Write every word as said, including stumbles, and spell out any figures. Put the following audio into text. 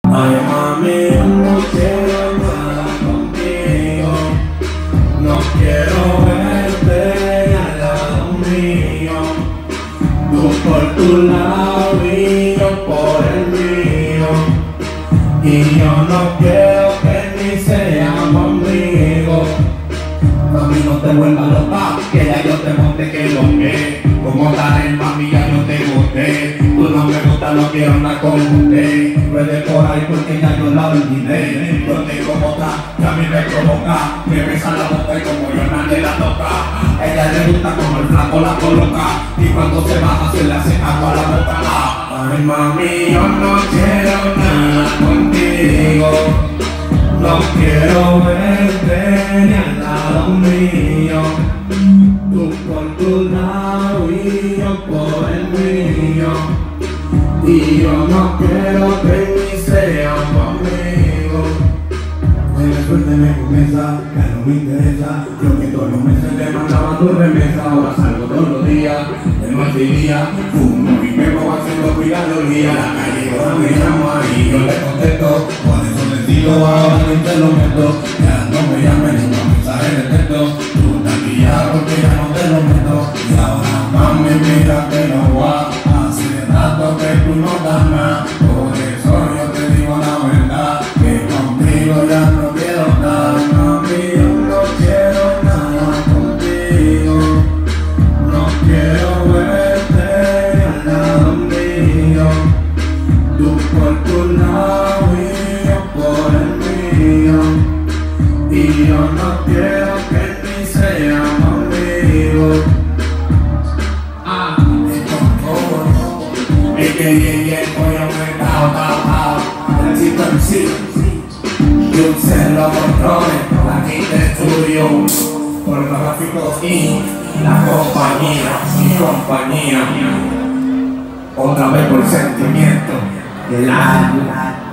Ay mami, no quiero nada contigo, no quiero verte al lado mío, tú por tu lado y yo por el mío, y yo no quiero que ni seamos amigos. Mami, no te vuelvas loca, que ya yo te monté que lo que. Como tal, mami, ya yo te gusté. Tú no me gusta, no quiero andar con usted. Puede por ahí porque ya yo la olvidé. Yo te como otra, que a mí me provoca. Me besa la boca y como yo nadie la toca. A ella le gusta como el flaco la coloca. Y cuando se baja se le hace agua a la boca. Ay mami, yo no quiero nada contigo, no quiero verte ni al lado mío, tú por tu lado y yo por el mío, y yo no quiero que ni seamos amigos. De suerte me comienza, que no me interesa. Yo que todos los meses te mandaba tu remesa. Ahora salgo todos los días, de noche y día, fumo y me voy haciendo cuidadoría. La calle ahora me llama y yo le contesto. Por eso les digo ahora ni te lo meto. Ya no me llames ni un mensaje de texto. Tú estás aquí ya porque ya no te lo meto. Y ahora mami mira que no va. Hace rato que tú no das nada. Por eso yo te digo la verdad, que contigo ya no quiero nada. Mami, yo no quiero nada contigo, no quiero verte al lado mío, tú por tu lado y yo por el mío, y yo no quiero que ni seamos amigos. Ah, es que bien, bien, voy a aumentar, tao, tao, el chico en sí. Yo se lo controle, aquí te estudio, por los gráficos y la compañía, mi compañía. Otra vez por sentimiento, el alma.